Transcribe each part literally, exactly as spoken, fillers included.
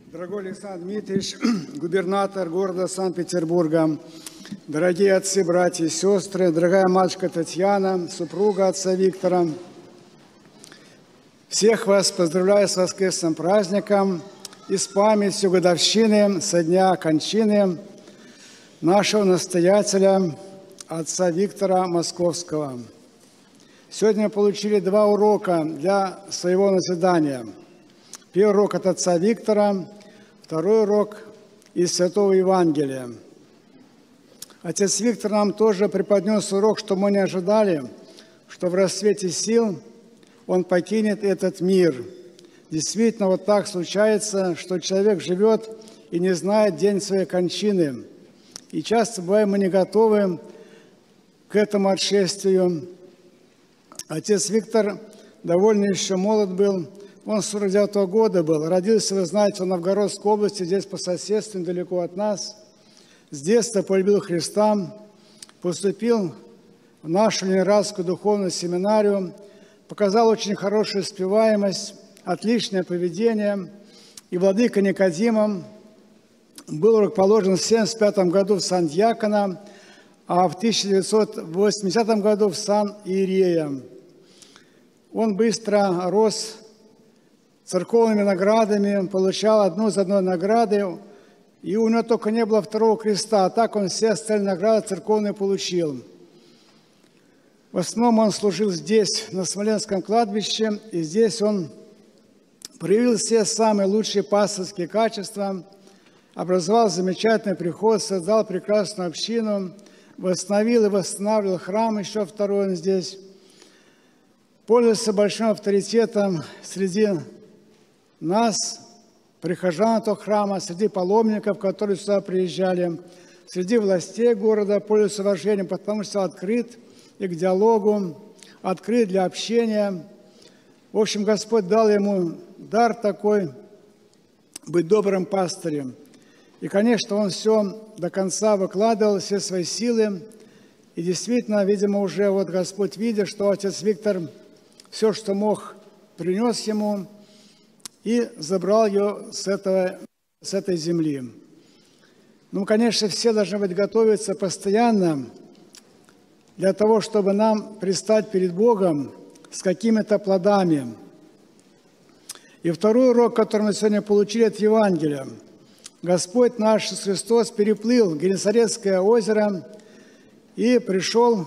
Дорогой Александр Дмитриевич, губернатор города Санкт-Петербурга, дорогие отцы, братья и сестры, дорогая мальчика Татьяна, супруга отца Виктора, всех вас поздравляю с воскресным праздником и с памятью годовщины со дня кончины нашего настоятеля, отца Виктора Московского. Сегодня мы получили два урока для своего назидания. Первый урок от отца Виктора, второй урок из Святого Евангелия. Отец Виктор нам тоже преподнес урок, что мы не ожидали, что в расцвете сил он покинет этот мир. Действительно, вот так случается, что человек живет и не знает день своей кончины. И часто бываем мы не готовы к этому отшествию. Отец Виктор довольно еще молод был. Он сорок девятого года был. Родился, вы знаете, в Новгородской области, здесь по соседству, недалеко от нас. С детства полюбил Христа, поступил в нашу Ленинградскую духовную семинарию, показал очень хорошую успеваемость, отличное поведение. И владыка Никодимом был рукоположен в семьдесят пятом году в сан диакона, а в тысяча девятьсот восьмидесятом году в сан иерея. Он быстро рос церковными наградами, получал одну за одной награды, и у него только не было второго креста, а так он все остальные награды церковные получил. В основном он служил здесь, на Смоленском кладбище, и здесь он проявил все самые лучшие пасторские качества, образовал замечательный приход, создал прекрасную общину, восстановил и восстанавливал храм, еще второй он здесь, пользовался большим авторитетом среди нас, прихожан этого храма, среди паломников, которые сюда приезжали, среди властей города, пользуется уважением, потому что открыт и к диалогу, открыт для общения. В общем, Господь дал ему дар такой, быть добрым пастырем. И, конечно, он все до конца выкладывал, все свои силы. И действительно, видимо, уже вот Господь, видя, что отец Виктор все, что мог, принес ему, и забрал ее с, этого, с этой земли. Ну, конечно, все должны быть готовиться постоянно для того, чтобы нам предстать перед Богом с какими-то плодами. И второй урок, который мы сегодня получили от Евангелия. Господь наш Иисус Христос переплыл Генесарецкое озеро и пришел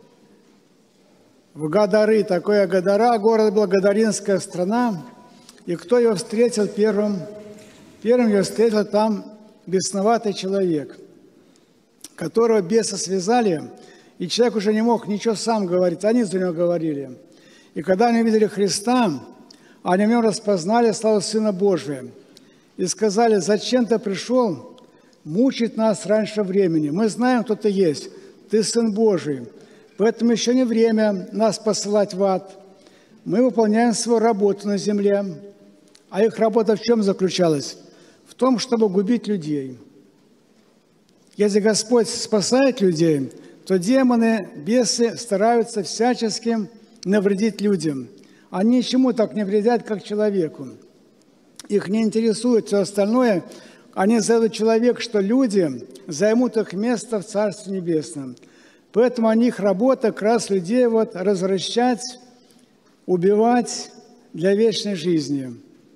в Гадары. Такое Гадара, город был, Гадаринская страна. И кто его встретил первым? Первым его встретил там бесноватый человек, которого бесы связали, и человек уже не мог ничего сам говорить, они за него говорили. И когда они увидели Христа, они в нем распознали славу Сына Божия и сказали: «Зачем ты пришел мучить нас раньше времени? Мы знаем, кто ты есть, ты Сын Божий, поэтому еще не время нас посылать в ад. Мы выполняем свою работу на земле». А их работа в чем заключалась? В том, чтобы губить людей. Если Господь спасает людей, то демоны, бесы стараются всячески навредить людям. Они ничему так не вредят, как человеку. Их не интересует все остальное. Они зовут человек, что люди займут их место в Царстве Небесном. Поэтому они, их работа как раз людей вот развращать, убивать для вечной жизни.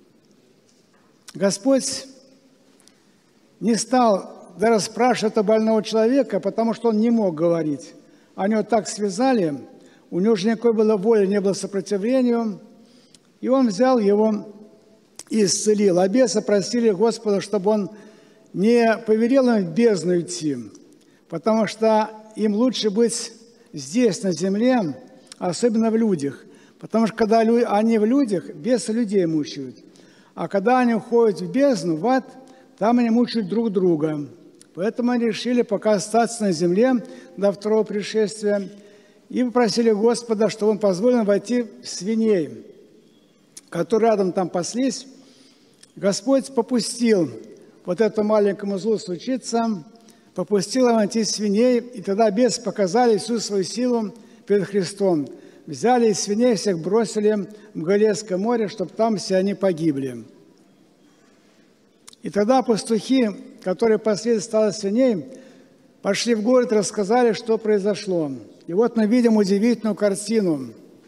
Господь не стал даже спрашивать о больного человека, потому что он не мог говорить. Они его так связали, у него же никакой было воли, не было сопротивления, и он взял его и исцелил. А бесы просили Господа, чтобы он не повелел им в бездну идти, потому что им лучше быть здесь, на земле, особенно в людях. Потому что когда они в людях, бесы людей мучают. А когда они уходят в бездну, в ад, там они мучают друг друга. Поэтому они решили пока остаться на земле до второго пришествия и попросили Господа, чтобы Он позволил войти в свиней, которые рядом там паслись. Господь попустил вот этому маленькому злу случиться, попустил им войти в свиней, и тогда бесы показали всю свою силу перед Христом. Взяли из свиней, всех бросили в Галилейское море, чтобы там все они погибли. И тогда пастухи, которые пасли стадо свиней, пошли в город и рассказали, что произошло. И вот мы видим удивительную картину,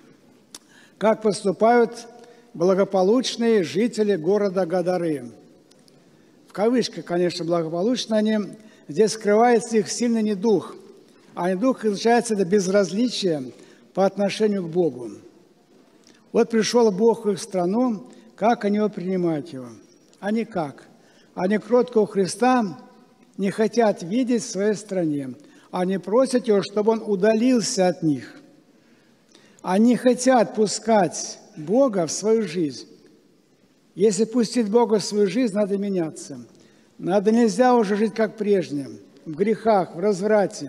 как поступают благополучные жители города Гадары. В кавычках, конечно, благополучные они. Здесь скрывается их сильный недух. А недух изучается это безразличие по отношению к Богу. Вот пришел Бог в их страну, как они его принимают его? А никак. Они кротко у Христа не хотят видеть в своей стране. Они просят его, чтобы он удалился от них. Они хотят пускать Бога в свою жизнь. Если пустить Бога в свою жизнь, надо меняться. Надо, нельзя уже жить как прежде, в грехах, в разврате.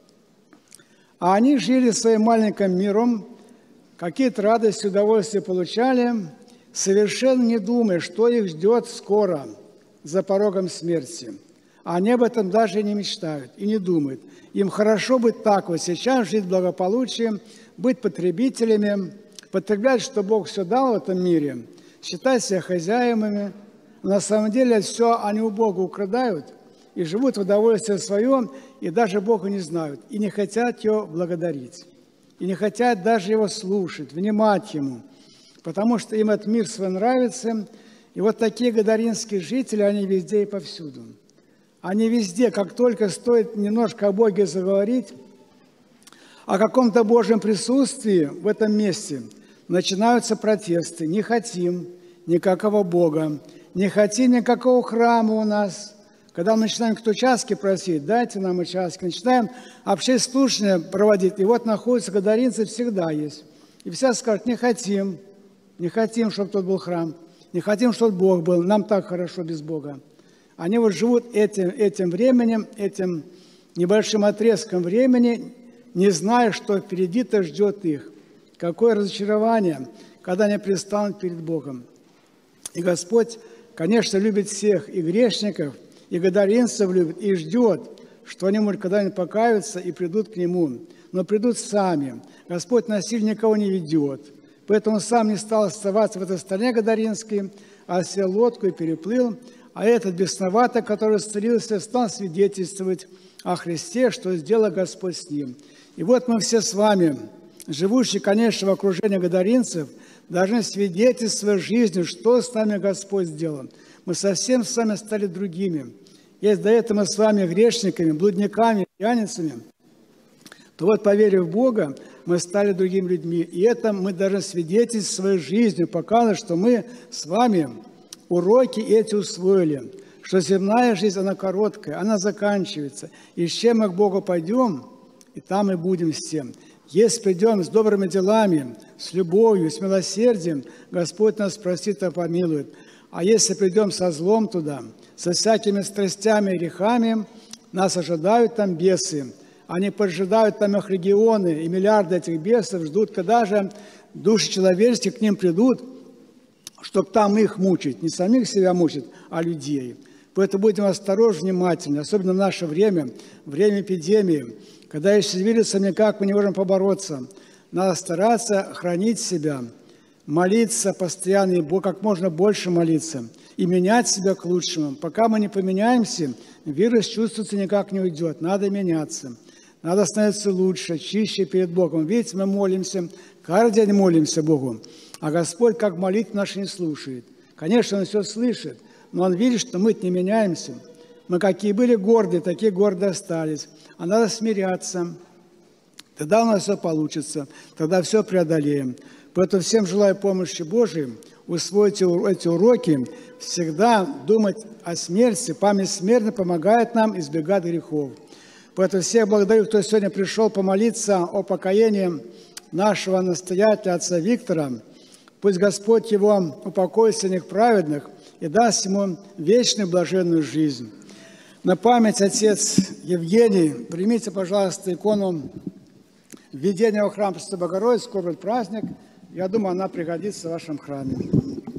А они жили своим маленьким миром, какие-то радости, удовольствия получали, совершенно не думая, что их ждет скоро за порогом смерти. Они об этом даже не мечтают и не думают. Им хорошо быть так вот сейчас, жить в благополучии, быть потребителями, потреблять, что Бог все дал в этом мире, считать себя хозяевами. Но на самом деле все они у Бога украдают и живут в удовольствии своем, и даже Бога не знают, и не хотят Его благодарить, и не хотят даже Его слушать, внимать Ему, потому что им этот мир свой нравится. И вот такие гадаринские жители, они везде и повсюду. Они везде, как только стоит немножко о Боге заговорить, о каком-то Божьем присутствии в этом месте, начинаются протесты. Не хотим никакого Бога, не хотим никакого храма у нас. Когда мы начинаем какие-то участки просить, дайте нам участки, начинаем общественные слушания проводить. И вот находятся гадаринцы, всегда есть. И все скажут, не хотим, не хотим, чтобы тут был храм, не хотим, чтобы Бог был, нам так хорошо без Бога. Они вот живут этим, этим временем, этим небольшим отрезком времени, не зная, что впереди-то ждет их. Какое разочарование, когда они предстанут перед Богом. И Господь, конечно, любит всех, и грешников, и гадаринцев любит, и ждет, что они, может, когда-нибудь покаются и придут к Нему. Но придут сами. Господь насильно никого не ведет. Поэтому Он сам не стал оставаться в этой стране гадаринской, а сел в лодку и переплыл. А этот бесноватый, который исцелился, стал свидетельствовать о Христе, что сделал Господь с ним. И вот мы все с вами, живущие, конечно, в окружении гадаринцев, должны свидетельствовать жизнью, что с нами Господь сделал. Мы совсем с вами стали другими. Если до этого мы с вами грешниками, блудниками, пьяницами, то вот, поверив в Бога, мы стали другими людьми. И это мы должны свидетельствовать своей жизнью, показывать, что мы с вами уроки эти усвоили, что земная жизнь, она короткая, она заканчивается. И с чем мы к Богу пойдем, и там и будем с тем. Если придем с добрыми делами, с любовью, с милосердием, Господь нас простит и помилует. А если придем со злом туда, со всякими страстями и грехами, нас ожидают там бесы. Они поджидают там их легионы, и миллиарды этих бесов ждут, когда же души человеческие к ним придут, чтобы там их мучить. Не самих себя мучить, а людей. Поэтому будем осторожны, внимательны, особенно в наше время, время эпидемии, когда еще с вирусом никак мы не можем побороться. Надо стараться хранить себя, молиться постоянно, и как можно больше молиться, и менять себя к лучшему. Пока мы не поменяемся, вирус чувствуется никак не уйдет. Надо меняться. Надо становиться лучше, чище перед Богом. Видите, мы молимся, каждый день молимся Богу, а Господь как молитву нашу не слушает. Конечно, Он все слышит, но Он видит, что мы не меняемся. Мы какие были гордые, такие гордые остались. А надо смиряться. Тогда у нас все получится, тогда все преодолеем. Поэтому всем желаю помощи Божией, усвоить эти уроки, всегда думать о смерти. Память смерти помогает нам избегать грехов. Поэтому всех благодарю, кто сегодня пришел помолиться о покаянии нашего настоятеля, отца Виктора. Пусть Господь его упокоит сильных праведных и даст ему вечную блаженную жизнь. На память отец Евгений, примите, пожалуйста, икону введения в храм Пресвятой Богородицы, скоро будет праздник. Я думаю, она пригодится в вашем храме.